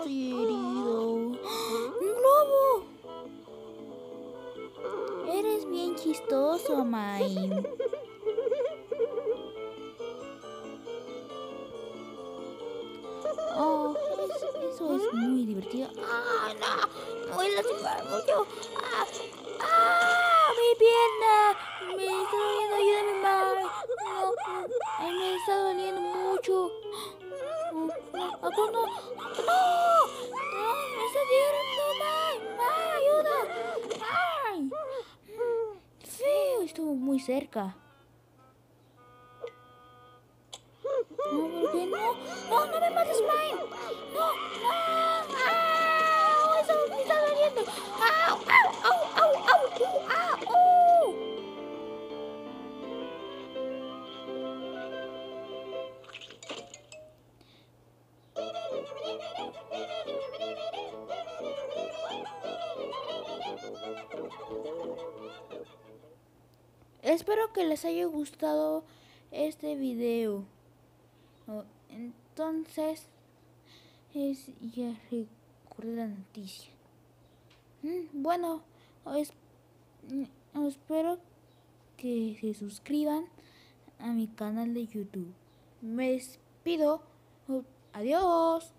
estoy herido. ¡Un globo! Eres bien chistoso, Mime. Oh, eso es muy divertido. ¡Ah, no! Me voy a lastimar mucho. ¡Ah! ¡Ah! ¡Mi pierna! Me está doliendo, ayúdame, Mime. No, ay, me está doliendo mucho. No, no, no, no, no, me está tirando, Mime. ¡Ayuda! ¡Ay! Feo, estuvo muy cerca. No, ¿por qué no? No, no me mates, Mime. No, no. ¡Ah! Eso me está doliendo. ¡Au, au, au, au, au, au! Espero que les haya gustado este video. Entonces, ya recordé la noticia. Bueno, espero que se suscriban a mi canal de YouTube. Me despido. Adiós.